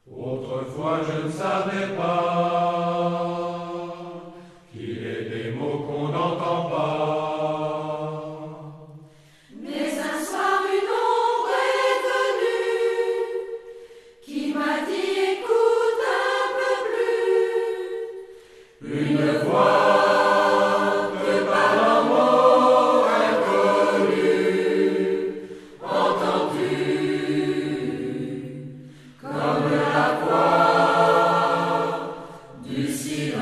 Autrefois je ne savais pas qu'il est des mots qu'on n'entend pas. Mais un soir une ombre est venue qui m'a dit écoute un peu plus. Une voix que par un mot inconnu, entendu comme la voix du silence.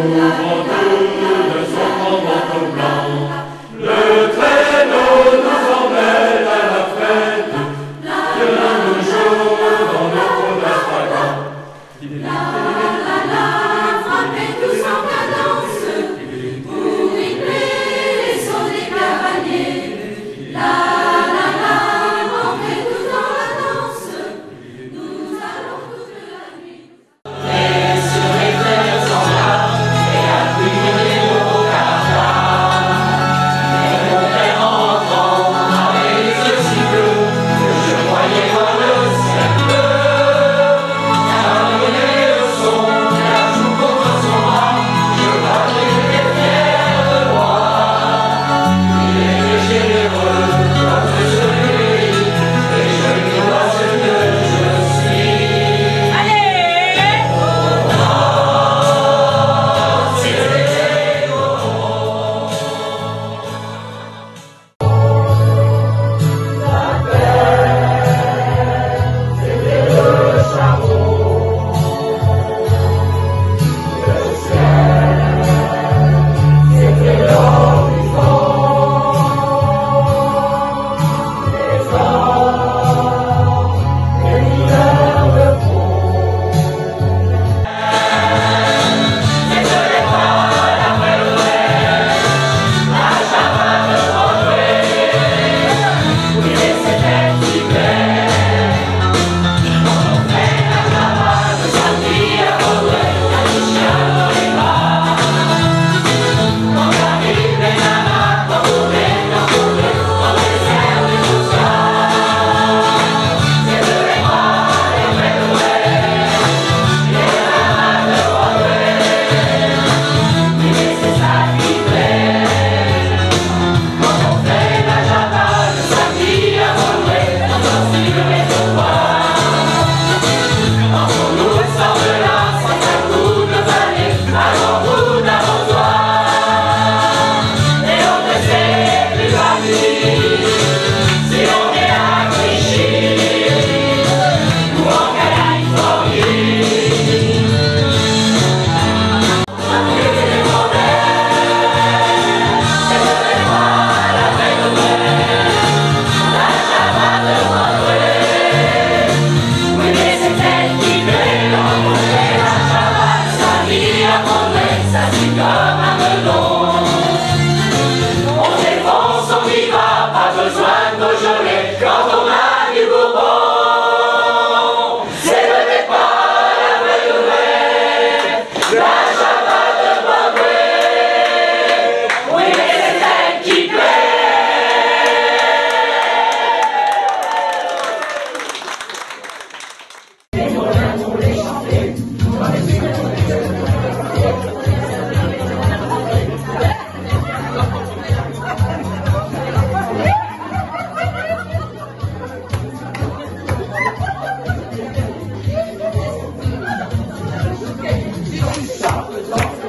couvrons tout de son grand manteau blanc. Le traîneau nous emmène à la fête, vient nous jour dans nos cours d'Astragan. Frappez tous en cadence pour rythmer les sauts des cavaliers. Entrez tous dans la danse, nous allons toute la nuit. Et sur les fleurs sans larmes, et à brûler au caractère. Et mon père entrant avec les yeux si bleus, que je croyais voir le ciel bleu. Caroliner le son, la joue contre son bras, je vois qu'il est fier de moi. Il était généreux comme celui, et je lui dois ce que je suis. Allez! Stop.